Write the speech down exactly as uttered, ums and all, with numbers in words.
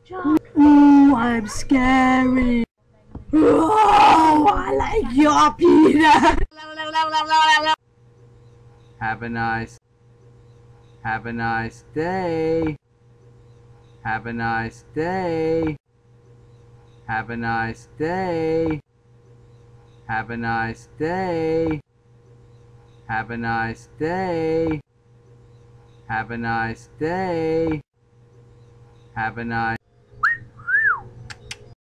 Ooh, I'm scary. Oh, I like your peanut. Have a nice, have a nice day. Have a nice day. Have a nice day. Have a nice day. Have a nice day. Have a nice day. Have a nice